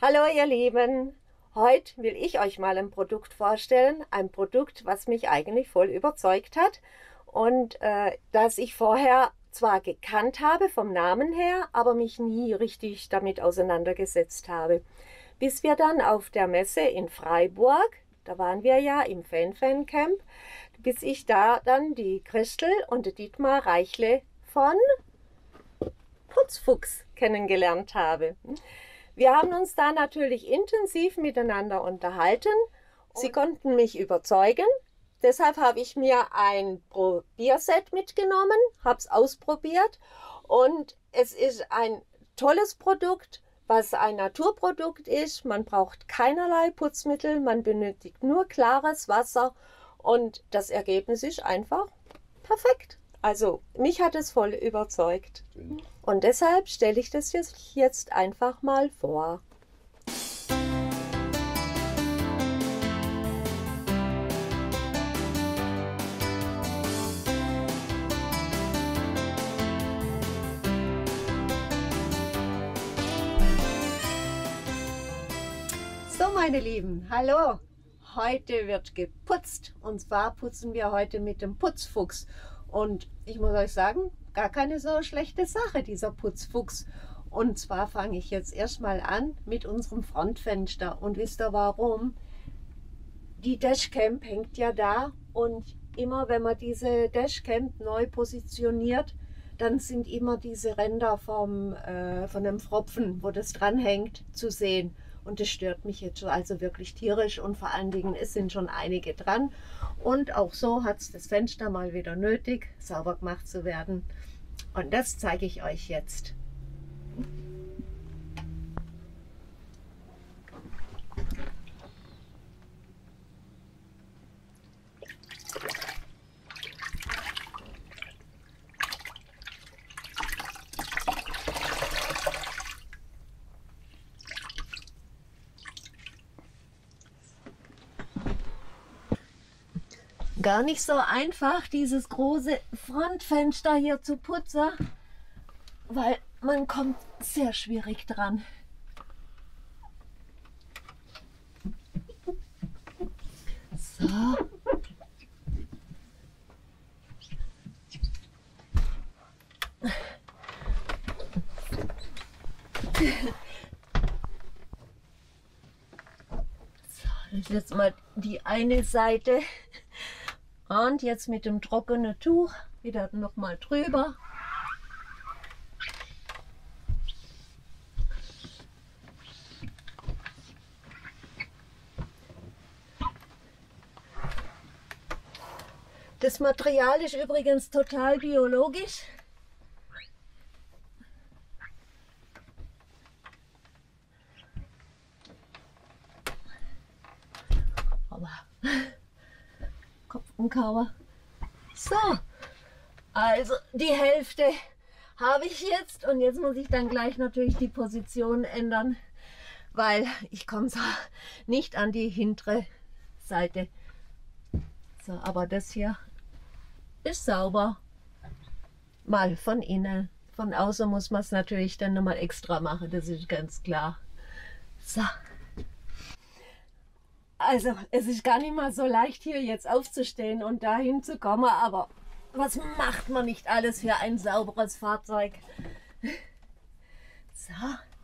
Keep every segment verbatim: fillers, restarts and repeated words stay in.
Hallo ihr Lieben, heute will ich euch mal ein Produkt vorstellen, ein Produkt, was mich eigentlich voll überzeugt hat und äh, das ich vorher zwar gekannt habe vom Namen her, aber mich nie richtig damit auseinandergesetzt habe. Bis wir dann auf der Messe in Freiburg, da waren wir ja im Fan-Fan-Camp, bis ich da dann die Christel und die Dietmar Reichle von Putzfuchs kennengelernt habe. Wir haben uns da natürlich intensiv miteinander unterhalten. Sie konnten mich überzeugen. Deshalb habe ich mir ein Probierset mitgenommen, habe es ausprobiert und es ist ein tolles Produkt, was ein Naturprodukt ist. Man braucht keinerlei Putzmittel, man benötigt nur klares Wasser und das Ergebnis ist einfach perfekt. Also mich hat es voll überzeugt. Und deshalb stelle ich das jetzt einfach mal vor. So meine Lieben, hallo! Heute wird geputzt und zwar putzen wir heute mit dem Putzfuchs. Und ich muss euch sagen, gar keine so schlechte Sache, dieser Putzfuchs. Und zwar fange ich jetzt erstmal an mit unserem Frontfenster. Und wisst ihr warum? Die Dashcam hängt ja da und immer wenn man diese Dashcam neu positioniert, dann sind immer diese Ränder vom, äh, von dem Pfropfen, wo das dranhängt, zu sehen. Und das stört mich jetzt schon also wirklich tierisch und vor allen Dingen, es sind schon einige dran. Und auch so hat es das Fenster mal wieder nötig, sauber gemacht zu werden. Und das zeige ich euch jetzt. Gar nicht so einfach, dieses große Frontfenster hier zu putzen, weil man kommt sehr schwierig dran. So. So, das ist jetzt mal die eine Seite. Und jetzt mit dem trockenen Tuch wieder noch mal drüber. Das Material ist übrigens total biologisch. Aber Kopfumkauer. So, also die Hälfte habe ich jetzt und jetzt muss ich dann gleich natürlich die Position ändern, weil ich komme so nicht an die hintere Seite. So, aber das hier ist sauber. Mal von innen. Von außen muss man es natürlich dann nochmal extra machen, das ist ganz klar. So. Also, es ist gar nicht mal so leicht, hier jetzt aufzustehen und dahin zu kommen, aber was macht man nicht alles für ein sauberes Fahrzeug? So.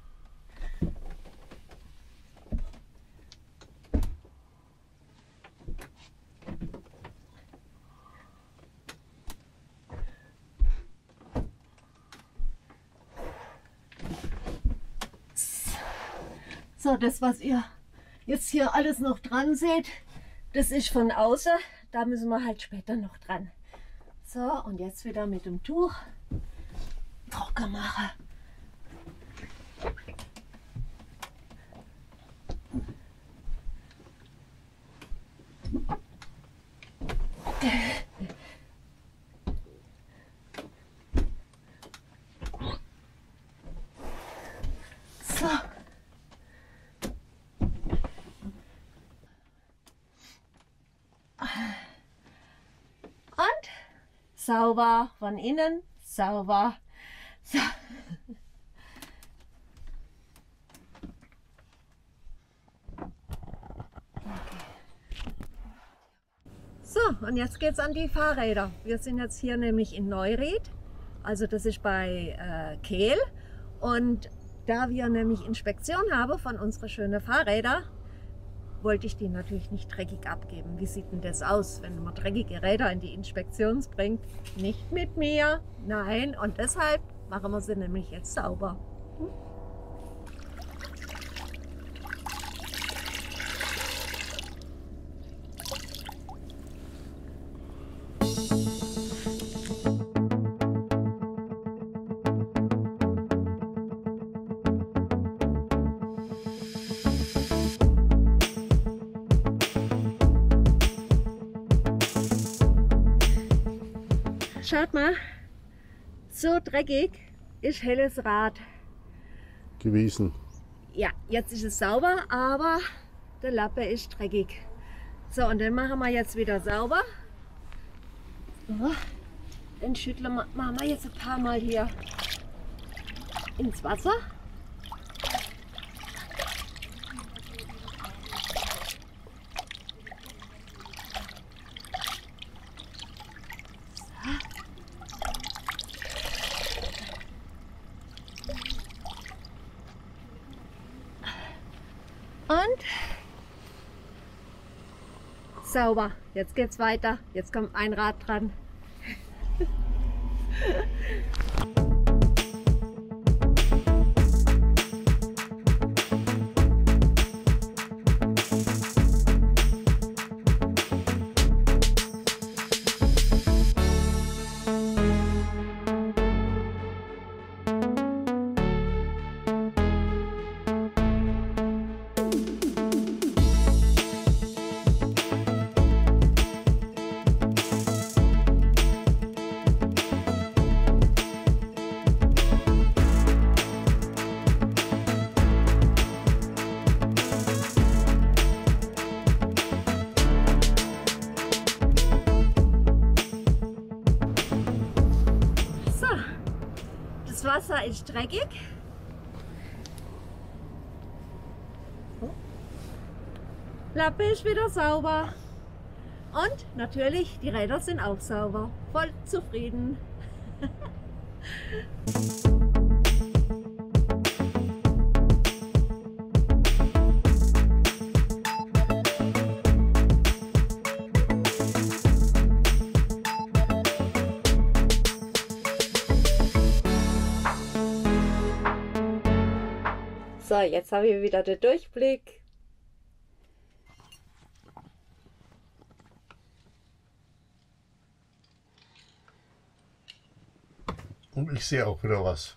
So, das, was ihr jetzt hier alles noch dran seht, das ist von außen, da müssen wir halt später noch dran. So, und jetzt wieder mit dem Tuch trocken machen. So. Und sauber von innen, sauber. So. und jetzt geht es an die Fahrräder. Wir sind jetzt hier nämlich in Neuried, also das ist bei äh, Kehl. Und da wir nämlich Inspektion haben von unseren schönen Fahrrädern, wollte ich die natürlich nicht dreckig abgeben. Wie sieht denn das aus, wenn man dreckige Räder in die Inspektion bringt? Nicht mit mir, nein. Und deshalb machen wir sie nämlich jetzt sauber. Hm? Schaut mal, so dreckig ist Helles Rad gewesen. Ja, jetzt ist es sauber, aber der Lappe ist dreckig. So, und den machen wir jetzt wieder sauber. So, den schütteln wir, machen wir jetzt ein paar Mal hier ins Wasser. Und sauber. Jetzt geht's weiter. Jetzt kommt ein Rad dran. Das Wasser ist dreckig. Lappe ist wieder sauber. Und natürlich, die Räder sind auch sauber. Voll zufrieden. So, jetzt habe ich wieder den Durchblick. Und ich sehe auch wieder was.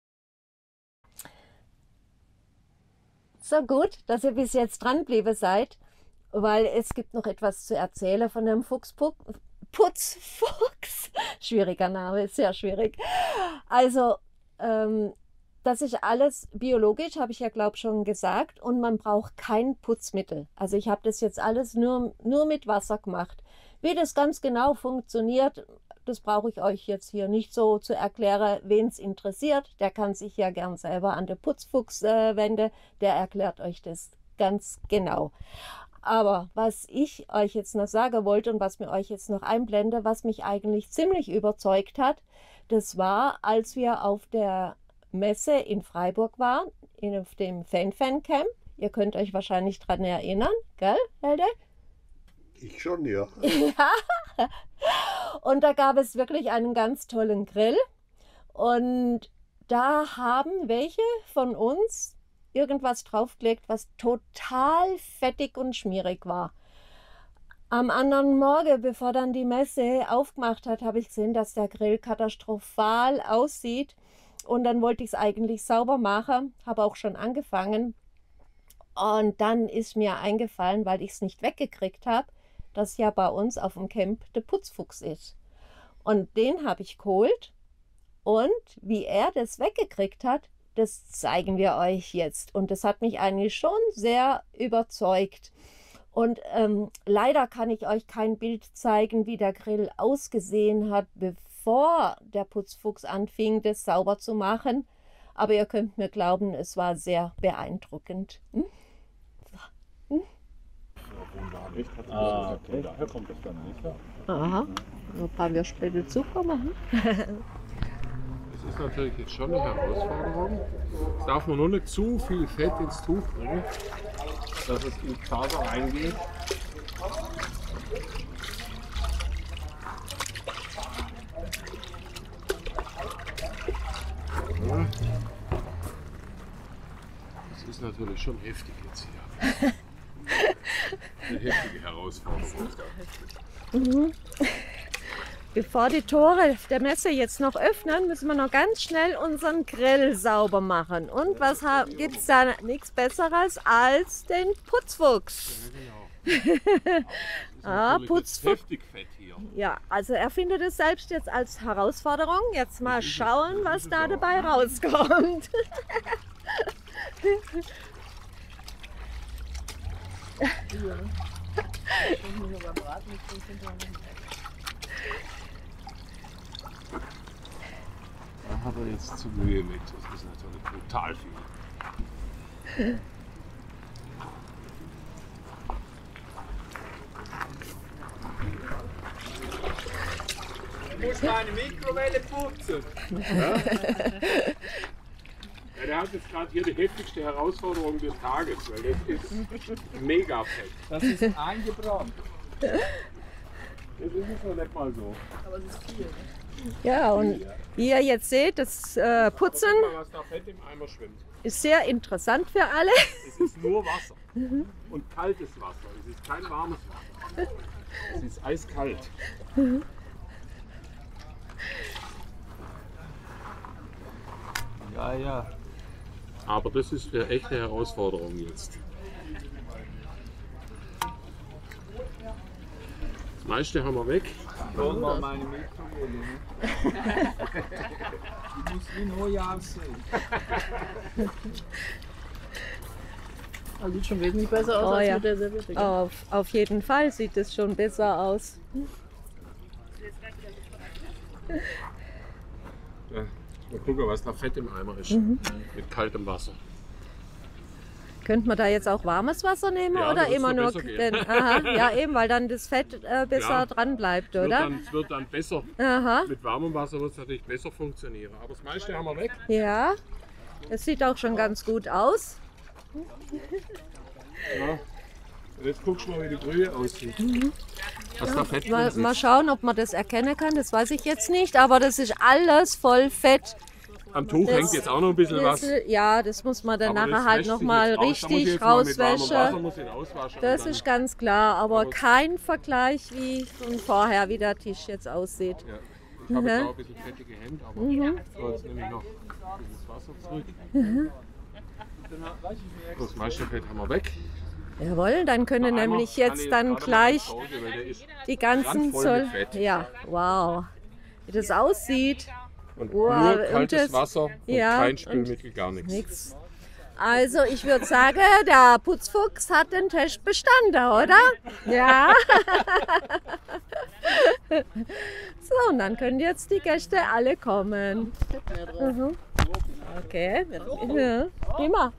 So gut, dass ihr bis jetzt dran geblieben seid, weil es gibt noch etwas zu erzählen von dem Fuchspuck. Putzfuchs. Schwieriger Name, sehr schwierig. Also, ähm, das ist alles biologisch, habe ich ja glaube schon gesagt, und man braucht kein Putzmittel. Also ich habe das jetzt alles nur, nur mit Wasser gemacht. Wie das ganz genau funktioniert, das brauche ich euch jetzt hier nicht so zu erklären. Wen es interessiert, der kann sich ja gern selber an den Putzfuchs äh, wenden. Der erklärt euch das ganz genau. Aber was ich euch jetzt noch sagen wollte und was mir euch jetzt noch einblende, was mich eigentlich ziemlich überzeugt hat, das war, als wir auf der Messe in Freiburg waren, in, auf dem Fan-Fan-Camp. Ihr könnt euch wahrscheinlich daran erinnern, gell, Helde? Ich schon, ja. Ja. Und da gab es wirklich einen ganz tollen Grill. Und da haben welche von uns irgendwas draufgelegt, was total fettig und schmierig war. Am anderen Morgen, bevor dann die Messe aufgemacht hat, habe ich gesehen, dass der Grill katastrophal aussieht. Und dann wollte ich es eigentlich sauber machen, habe auch schon angefangen. Und dann ist mir eingefallen, weil ich es nicht weggekriegt habe, dass ja bei uns auf dem Camp der Putzfuchs ist. Und den habe ich geholt. Und wie er das weggekriegt hat, das zeigen wir euch jetzt. Und das hat mich eigentlich schon sehr überzeugt. Und ähm, leider kann ich euch kein Bild zeigen, wie der Grill ausgesehen hat, bevor der Putzfuchs anfing, das sauber zu machen. Aber ihr könnt mir glauben, es war sehr beeindruckend. Hm? Hm? Echt? Hat Ah, okay. Daher kommt das dann nicht. Ja. Aha, ein paar wir später Zucker machen. Das ist natürlich jetzt schon eine Herausforderung. Jetzt darf man nur nicht zu viel Fett ins Tuch bringen, dass es in die Faser reingeht. Ja. Das ist natürlich schon heftig jetzt hier. Eine heftige Herausforderung. Mhm. Bevor die Tore der Messe jetzt noch öffnen, müssen wir noch ganz schnell unseren Grill sauber machen. Und was gibt es da? Nichts Besseres als den Putzfuchs. Ja, genau. Ah, Putzfuchs. Heftig fett hier. Ja, also er findet es selbst jetzt als Herausforderung. Jetzt mal schauen, was da dabei rauskommt. Da hat er jetzt zu Mühe mit. Das ist natürlich brutal viel. Du musst meine Mikrowelle putzen. Ja? Ja, der hat jetzt gerade hier die heftigste Herausforderung des Tages, weil das ist mega fett. Das ist eingebrannt. Das ist es noch nicht mal so. Aber es ist viel. Ja, und wie ihr jetzt seht, das äh, Putzen Guck mal, was da Fett im Eimer schwimmt. ist sehr interessant für alle. Es ist nur Wasser. Und kaltes Wasser. Es ist kein warmes Wasser. Es ist eiskalt. Ja, ja. Aber das ist eine echte Herausforderung jetzt. Das meiste haben wir weg. Hol mal meine Mikrowelle. Ne? Die muss wie neu aussehen. Das sieht schon wesentlich besser aus Oh, als ja. mit der Serviette. gell? Auf, auf jeden Fall sieht es schon besser aus. Ja, mal gucken, was da Fett im Eimer ist. Mit kaltem Wasser. Könnte man da jetzt auch warmes Wasser nehmen Ja, oder das immer wird nur besser gehen. den, aha, ja eben, weil dann das Fett äh, besser Ja. dran bleibt, Es wird, oder? dann, es wird dann besser. Aha, Mit warmem Wasser wird es natürlich besser funktionieren. Aber das meiste haben wir weg. ja. Es sieht auch schon ganz gut aus. Ja. Und jetzt guckst du mal, wie die Brühe aussieht. Was da Fett drin Mal, sitzt. mal schauen, ob man das erkennen kann, das weiß ich jetzt nicht, aber das ist alles voll Fett. Am Tuch das- hängt jetzt auch noch ein bisschen was. Das, ja, das muss man dann Aber nachher das halt wäscht sich nochmal jetzt aus. Da muss ich richtig jetzt mal mit warmem Wasser rauswäschen. muss ich ihn auswaschen und Das dann- ist ganz klar, aber Aber- kein Vergleich wie von vorher, wie der Tisch jetzt aussieht. Ja. Ich habe jetzt Mhm. auch ein bisschen fettige Hände, aber Mhm. so, jetzt nehme ich noch dieses Wasser zurück. Das meiste Fett haben wir weg. Jawohl, dann können Der Eimer nämlich kann jetzt ich dann gerade mal gleich nach Hause, weil der ist die ganzen randvoll Zoll. mit Fett. Ja, wow. Wie das aussieht. Und Wow, nur und kaltes das- Wasser und ja, kein und Spülmittel, gar nichts. Nix. Also ich würde sagen, der Putzfuchs hat den Test bestanden, oder? Ja. So, und dann können jetzt die Gäste alle kommen. Mhm. Okay. Ja, prima.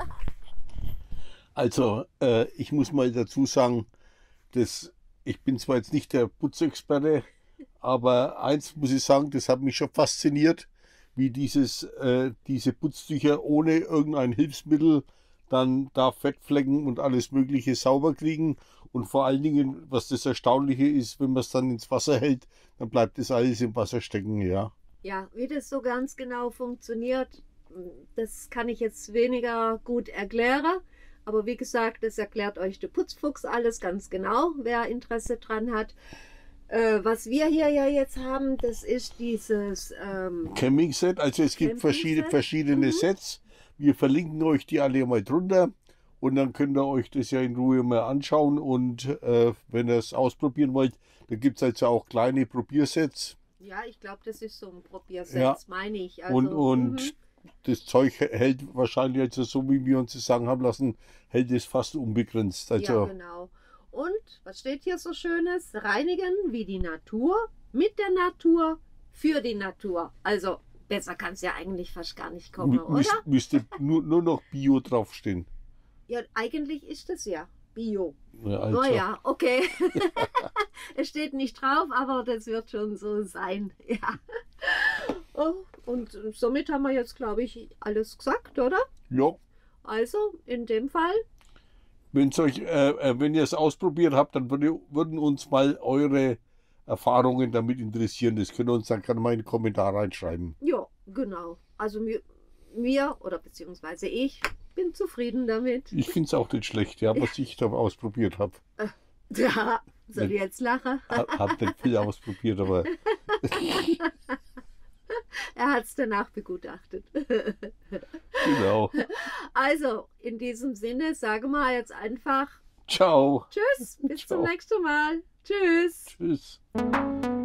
Also, äh, ich muss mal dazu sagen, dass ich bin zwar jetzt nicht der Putzexperte, aber eins muss ich sagen, das hat mich schon fasziniert, wie dieses, äh, diese Putztücher ohne irgendein Hilfsmittel dann da Fettflecken und alles Mögliche sauber kriegen. Und vor allen Dingen, was das Erstaunliche ist, wenn man es dann ins Wasser hält, dann bleibt das alles im Wasser stecken, ja. Ja, wie das so ganz genau funktioniert, das kann ich jetzt weniger gut erklären. Aber wie gesagt, das erklärt euch der Putzfuchs alles ganz genau, wer Interesse dran hat. Äh, was wir hier ja jetzt haben, das ist dieses ähm, Camping-Set, also es gibt verschiedene, Camping-Set. verschiedene Mhm. Sets. Wir verlinken euch die alle mal drunter und dann könnt ihr euch das ja in Ruhe mal anschauen und äh, wenn ihr es ausprobieren wollt, da gibt es also auch kleine Probiersets ja, ich glaube, das ist so ein Probierset, Ja. meine ich. Also, und, und mhm. das Zeug hält wahrscheinlich, also so wie wir uns das sagen haben lassen, hält es fast unbegrenzt. Ja, Also genau. Und was steht hier so Schönes? Reinigen wie die Natur, mit der Natur, für die Natur. Also besser kann es ja eigentlich fast gar nicht kommen, mü- müsst, oder? müsste nur, nur noch Bio draufstehen. Ja, eigentlich ist es ja. Bio. Ja, also, Oh ja, okay. Es steht nicht drauf, aber das wird schon so sein. Ja. Oh, und somit haben wir jetzt, glaube ich, alles gesagt, oder? ja. Also, in dem Fall, Wenn's euch, äh, äh, wenn ihr es ausprobiert habt, dann würde, würden uns mal eure Erfahrungen damit interessieren. Das könnt ihr uns dann gerne mal in den Kommentar reinschreiben. ja, genau. Also mir, mir oder beziehungsweise ich bin zufrieden damit. Ich finde es auch nicht schlecht, ja, was ich da ausprobiert habe. Ja, soll ich jetzt lachen? Habe nicht viel ausprobiert, aber Er hat es danach begutachtet. genau. Also, in diesem Sinne sagen wir jetzt einfach Ciao. Tschüss, bis Ciao. zum nächsten Mal. Tschüss. Tschüss.